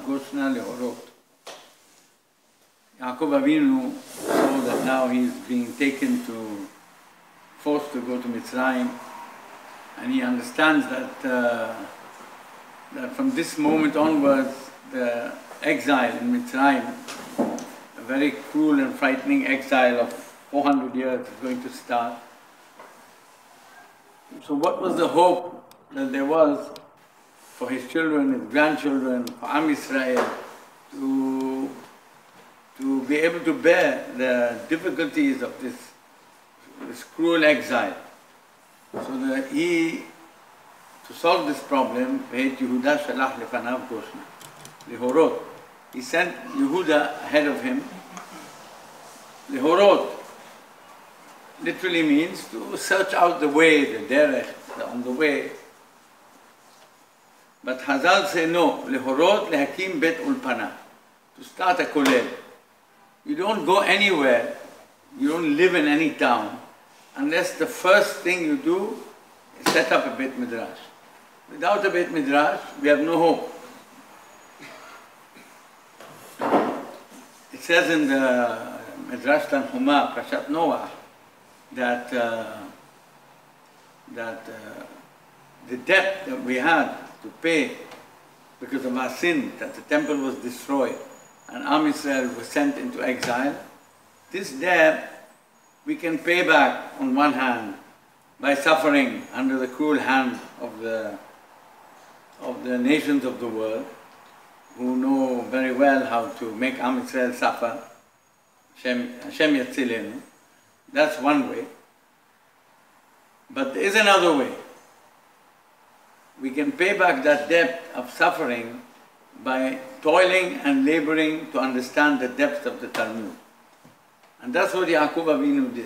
Goshna Lehorot. Yaakov Avinu saw that now he's being forced to go to Mitzrayim, and he understands that from this moment onwards, the exile in Mitzrayim, a very cruel and frightening exile of 400 years, is going to start. So what was the hope that there was for his children, his grandchildren, for Am Yisrael to be able to bear the difficulties of this cruel exile? So that to solve this problem, he sent Yehuda ahead of him. Lehorot literally means to search out the way, the derech, on the way. But Hazal say no, Lehorot lehakim bet ulpana, to start a kollel. You don't go anywhere, you don't live in any town, unless the first thing you do is set up a Beit Midrash. Without a Beit Midrash, we have no hope. It says in the Midrash Tanhuma, Prashat Noah, that the debt that we had to pay because of our sin, that the temple was destroyed and Am Yisrael was sent into exile, this debt we can pay back on one hand by suffering under the cruel hand of the nations of the world, who know very well how to make Am Yisrael suffer. Hashem Yatzilenu. That's one way. But there is another way. We can pay back that debt of suffering by toiling and laboring to understand the depth of the Talmud. And that's what Yaakov Avinu did.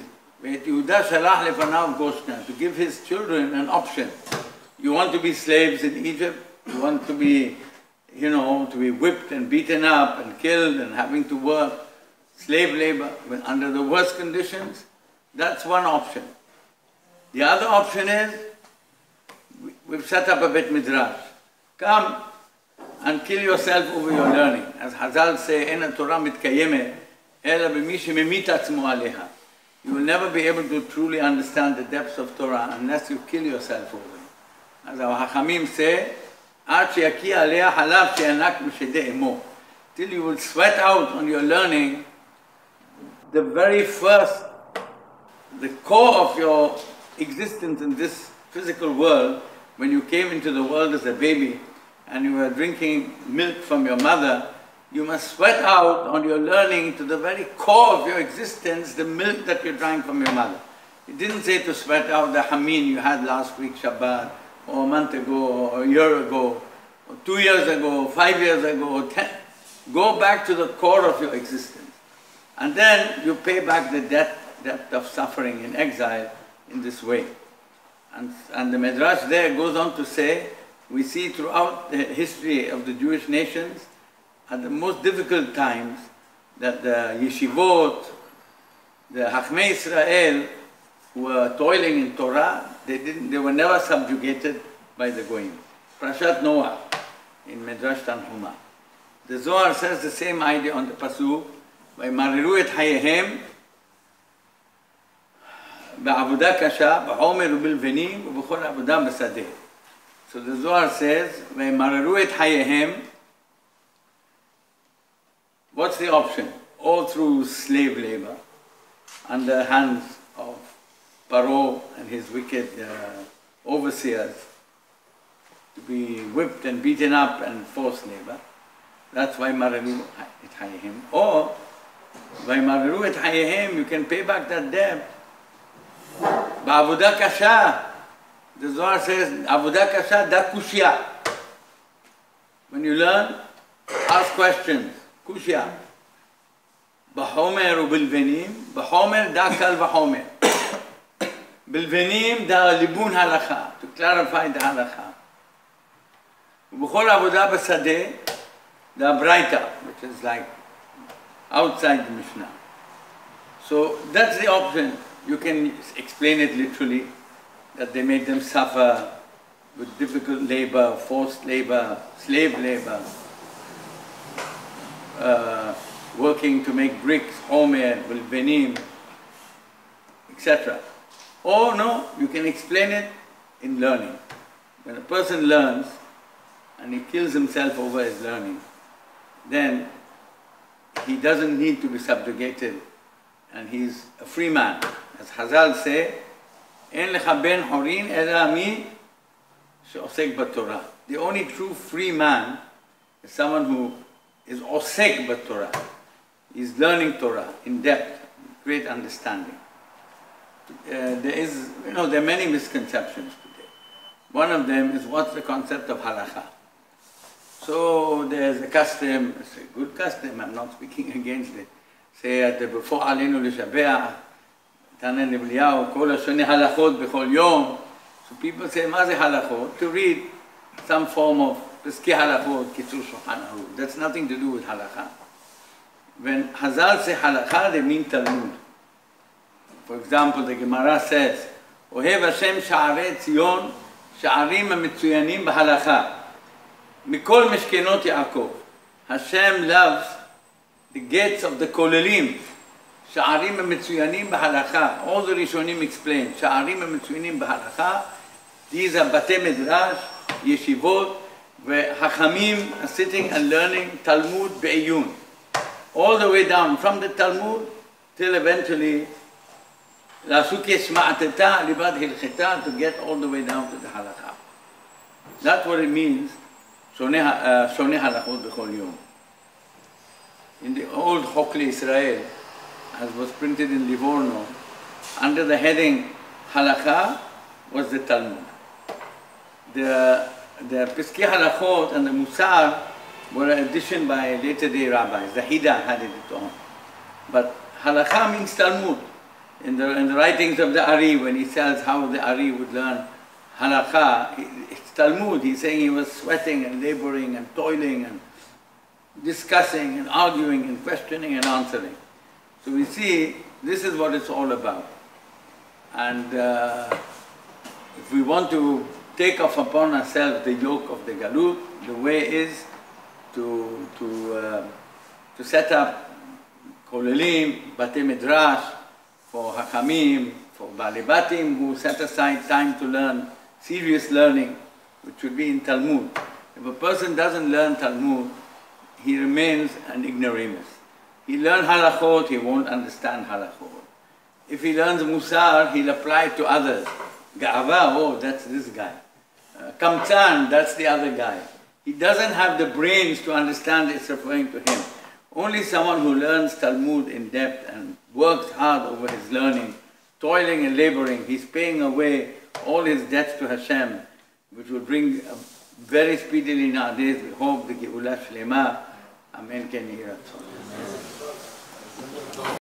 To give his children an option. You want to be slaves in Egypt? You want to be, to be whipped and beaten up and killed and having to work slave labor under the worst conditions? That's one option. The other option is, we've set up a Beit Midrash. Come and kill yourself over your learning. As Hazal say, "En Torah mitkayemet ela b'mi shememit atzmo aleha." You will never be able to truly understand the depths of Torah unless you kill yourself over it. As our Hachamim say, "Ad sheyaki alea halav sheyanak mishedei emo." Till you will sweat out on your learning the very first, the core of your existence in this physical world. When you came into the world as a baby and you were drinking milk from your mother, you must sweat out on your learning to the very core of your existence, the milk that you drank from your mother. It didn't say to sweat out the hamin you had last week Shabbat, or a month ago, or a year ago, or 2 years ago, 5 years ago, or 10. Go back to the core of your existence. And then you pay back the debt of suffering in exile in this way. And the Midrash there goes on to say, we see throughout the history of the Jewish nations, at the most difficult times, that the yeshivot, the Hachmei Israel, who were toiling in Torah, they were never subjugated by the Goyim. Prashat Noah in Midrash Tanhuma. The Zohar says the same idea on the Pasuk, וימררו את חייהם בעבודה קשה, בעומר ובלבנים ובכל עבודה בשדה. So the Zohar says, וימררו את חייהם. What's the option? All through slave labor, under the hands of Paro and his wicked overseers, to be whipped and beaten up and forced labor. That's why וימררו את חייהם. Or וימררו את חייהם, you can pay back that debt בעבודה קשה. The Zohar says, עבודה קשה da kushya. When you learn, ask questions. Kushya. בחומר ובלבנים, בחומר da קל וחומר. בלבנים da ליבון הלכה, to clarify the הלכה. ובכל עבודה בשדה, da ברייתא, which is like outside the Mishnah. So that's the option. You can explain it literally, that they made them suffer with difficult labor, forced labor, slave labor. working to make bricks, homemade, bilbenim, etc. Or no, you can explain it in learning. When a person learns and he kills himself over his learning, then he doesn't need to be subjugated and he's a free man. As Hazal say, "En lecha ben horin ela mi she'osek b'Torah." The only true free man is someone who is osek b'Torah. He's learning Torah in depth, great understanding. There are many misconceptions today. One of them is, what's the concept of halakha? So there's a custom, it's a good custom, I'm not speaking against it. Say at the before alinu l'shabeach, tanen l'Eliyahu, kol hashoni halachot b'chol yom. So people say, ma ze halachot? To read some form of Piskei halachot, kitzur shulchan aruch. That's nothing to do with halakha. When Hazal say halakha, they mean Talmud. For example, the Gemara says, Ohev Hashem sha'arei Tzion, sha'arim ha'metzuyanim b'halakha. Mikol meshkenot Yaakov. Hashem loves the gates of the Kollelim. Sha'arim ha'metzuyanim b'halakha. All the Rishonim explain. Sha'arim ha'metzuyanim b'halakha. These are Batei Midrash, Yeshivot, where Hachamim are sitting and learning Talmud be'iyun. All the way down from the Talmud till eventually to get all the way down to the halakha. That's what it means, shoneh halachot b'chol yom. In the old Chokli Israel, as was printed in Livorno, under the heading halakha was the Talmud. The Piskei halachot and the Musar were an addition by later day rabbis. The Hida had it on. But halakha means Talmud. In the writings of the Ari, when he tells how the Ari would learn halakha, it's Talmud. He's saying he was sweating and laboring and toiling and discussing and arguing and questioning and answering. So we see this is what it's all about. And if we want to take off upon ourselves the yoke of the Galut, the way is to set up Kollelim, Batei Midrash, for Hachamim, for Baalei Batim, who set aside time to learn serious learning, which would be in Talmud. If a person doesn't learn Talmud, he remains an ignoramus. He learns halachot, he won't understand halachot. If he learns Musar, he'll apply it to others. Ga'ava, oh, that's this guy. Kamtzan, that's the other guy. He doesn't have the brains to understand it's referring to him. Only someone who learns Talmud in depth and works hard over his learning, toiling and laboring, he's paying away all his debts to Hashem, which will bring very speedily nowadays, we hope, the Geulah Shlema. Amen. Ken Yiratzon.